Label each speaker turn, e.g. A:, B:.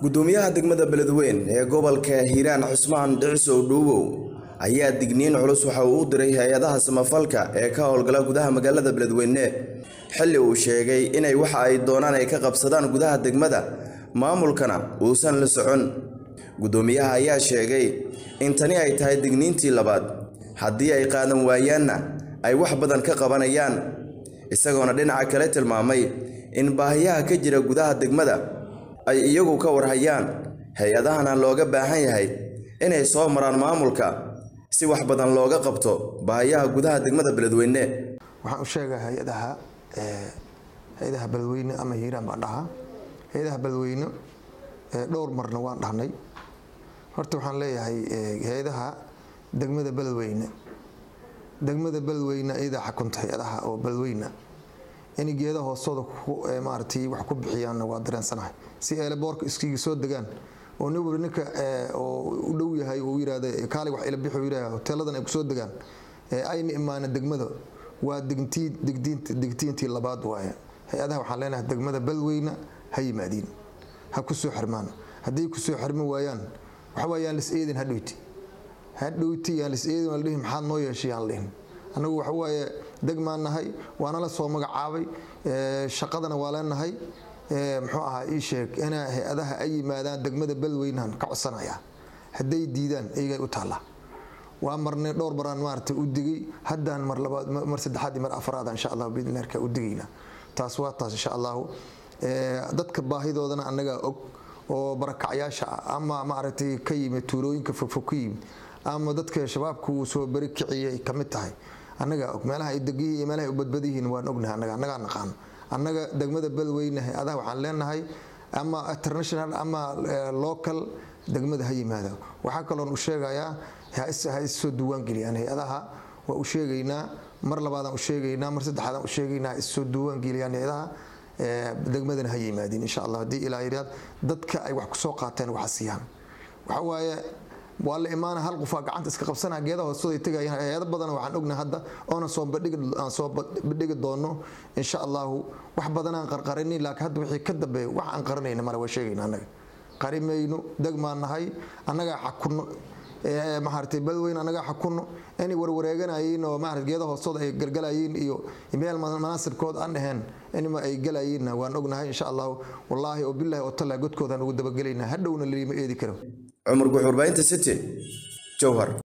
A: gudoomiyaha degmada Beledweyne ee gobolka Hiiraan Cusmaan Dhiciso Dhuubow ayaa digniin culus waxa uu u diray hay'adaha samafalka ee ka howlgala gudaha magaalada Beledweyne xilli uu sheegay inay waxa ay doonaan ay ka qabsadaan gudaha degmada maamulkana uusan la socon. Gudoomiyaha ayaa sheegay in tani ay tahay digniintii labaad haddii ay qaadan waayaanna ay wax badan ka qabanayaan, isagoona dhinaca kale tilmaamay in baahiyaha ka jira gudaha degmada ay iyagu ka warhayaan hay'adahana looga baahan yahay inay soo maraan maamulka si wax badan looga qabto baahiyaha gudaha degmada Beledweyne.
B: waxaan u sheegahay hay'adaha Beledweyne ama Hiiraan baan dhahaa. hay'adaha Beledweyne dhowr marna waan dhahnay. horta waxaan leeyahay hay'adaha degmada Beledweyne iyada xukunta hay'adaha oo Beledweyne in geeda hoosooda maartii wax ku bixiyaan waa dareensanahay si ay boorka iskiga soo degaan oo ninka oo u dhow yahay oo yiraahdo kaali wax ila bixi yiraahdo hoteeladan ay ku soo degaan ayna imaana degmada waa digtiintii labaad waaye. hay'adaha waxaan leenahay degmada Beledweyne ha yimaadin ha ku soo xirmaan haddii ku soo xirmi waayaan waxa waayaan lis eedin hadhowti yaa lis eedin wal dhih maxaad noo yeeshayaan leeyahay anagu waxa waaye degmaanahay waana la soo magacaabay shaqadana waa leenahay muxuu ahaa ii sheeg in hay'adaha ay yimaadaan degmada Beledweyne ka codsanaya haday diidaan ayay u taala waa marnay dhowr baraan maartay u digay haddaan mar labaad mar saddexaad mar afraad insha Allah biidnaaska u digayna taas waa taas insha Allah dadka baahidoodana anaga og oo barakacayaasha ama maartay ka yimid tuulooyinka fogfogkiin ama dadka shabaabku soo bari kiciyay kamid tahay anaga og meelaha ay degiye meelaha u badbadihiin waan ognahay anaga naqaan anaga degmada Beledweyne hay'adaha waxaan leenahay ama international ama local degmada ha yimaado waxa kale oo u sheegaya ha soo duwaan galiyaan hay'adaha waa u sheegaynaa mar labaad aan u sheegaynaa mar saddexaad aan u sheegaynaa soo duwaan galiyaan hay'adaha degmadana ha yimaadin insha Allah hadii ilaahay dadka ay wax ku soo qaateen wax siiyaan waxa waaye waa la imaana hal qof gacanta iska qabsana geedaha hoostooda tagayaan hay'ado badan waxaan ognahay hadda oo soo bandhigi doono insha Allah wax badan aan qarqarinay laakiin hadda wixii ka dambeeyay wax aan qarinayna mar waa sheegaynaa anaga qarimayno degmaanahay anaga xakunno mahartay Beledweyne anaga xakunno inay warwareeganayeen oo maarad geedaha hoostooda ay galgalayeen iyo meel munaasibkood aan ahayn inma ay galayeen waan ognahay insha Allah wallahi oo billahi oo tala godkooda ugu daba galeynaa hadhowna leeyma eedi karo.
A: Umar Guxur Baynta City Jowhar.